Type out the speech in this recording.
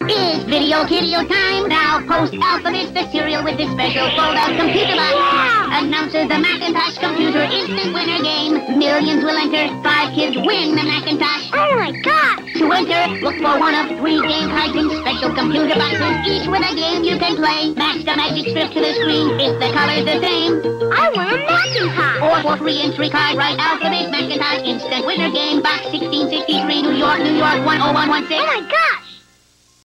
It's Video Kiddio time. Now post Alphabet the cereal with this special fold-out computer box. Yeah! Announces the Macintosh Computer Instant Winner Game. Millions will enter. 5 kids win the Macintosh. Oh my God! To enter, look for one of 3 game types in special computer boxes, each with a game you can play. Match the magic strip to the screen if the color's the same. I want a Macintosh! Or for free entry card, write Alphabet Macintosh Instant Winner Game, Box 1663, New York, 10116. Oh my God!